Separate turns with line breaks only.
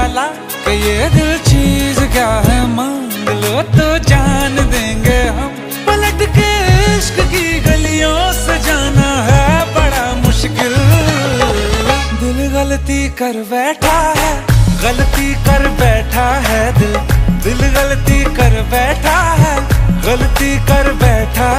वाला कि ये दिल चीज क्या है, मांग लो तो जान देंगे हम। पलट के इश्क की गलियों से जाना है बड़ा मुश्किल। दिल गलती कर बैठा है, गलती कर बैठा है दिल। दिल गलती कर बैठा है, गलती कर बैठा।